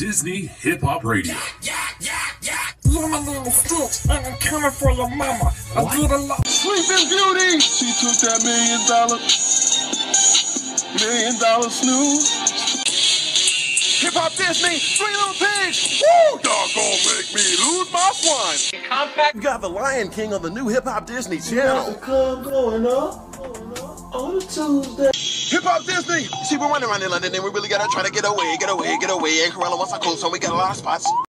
Disney Hip Hop Radio. Yeah, my name is Stitch, and I'm coming for your mama. I did a lot. Sleeping Beauty. She took that $1 million snooze. Hip Hop Disney, Three Little Pigs. Woo! Dog gonna make me lose my swine. Compact. You got the Lion King on the new Hip Hop Disney channel. The club going up on a Tuesday. Hip Hop Disney. See, we're running around in London and we really gotta try to get away. And Corella wants our cool, so we got a lot of spots.